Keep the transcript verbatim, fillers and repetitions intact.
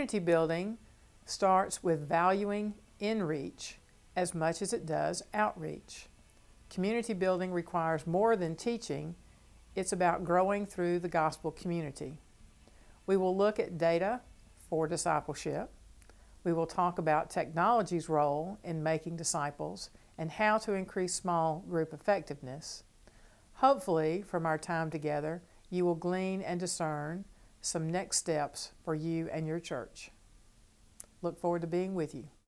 Community building starts with valuing in-reach as much as it does outreach. Community building requires more than teaching. It's about growing through the gospel community. We will look at data for discipleship. We will talk about technology's role in making disciples and how to increase small group effectiveness. Hopefully, from our time together, you will glean and discern some next steps for you and your church. Look forward to being with you.